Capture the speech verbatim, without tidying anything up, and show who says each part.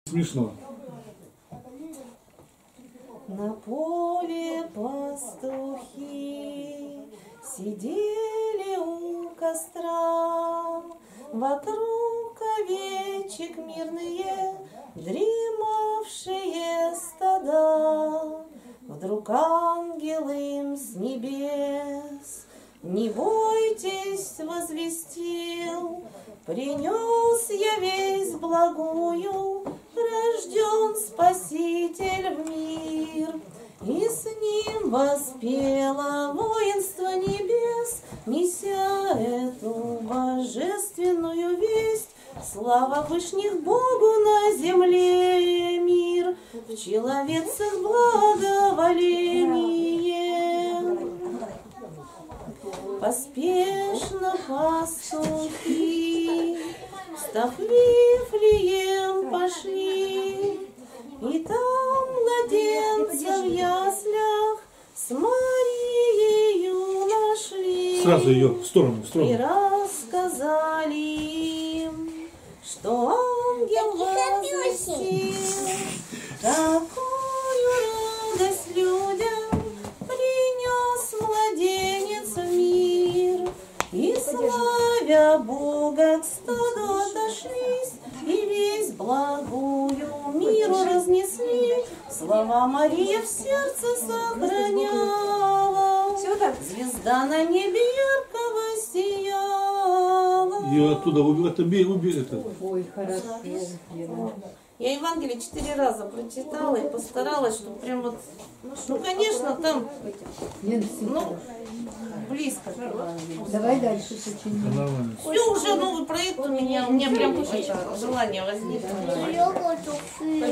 Speaker 1: Смешно.
Speaker 2: На поле пастухи сидели у костра, вокруг овечек мирные, дремавшие стада. Вдруг ангел им с небес: не бойтесь, возвестил, принес я весть благую, рожден Спаситель в мир. И с ним воспело воинство небес, неся эту божественную весть. Слава Вышних Богу на земле мир, в человецах благоволение. Поспешно пастухи, встав в Вифлеем, пошли, и там младенца в яслях с Марией нашли.
Speaker 1: Сразу ее в сторону, в сторону.
Speaker 2: И рассказали им, что ангел возвестил, такую радость людям принес младенец в мир. И славя Бога к стаду отошлись, и весть благую миру разнесли. Слава Мария в сердце сохраняла, звезда на небе ярко воссияла.
Speaker 1: Ее оттуда убил, это бей, убей это.
Speaker 3: Ой, хорошо.
Speaker 2: Я Евангелие четыре раза прочитала и постаралась, чтобы прям вот, ну, конечно, там, ну, близко.
Speaker 3: Давай дальше сочиним.
Speaker 1: Нормально.
Speaker 2: Все, уже новый проект у меня, у меня прям желание возникло.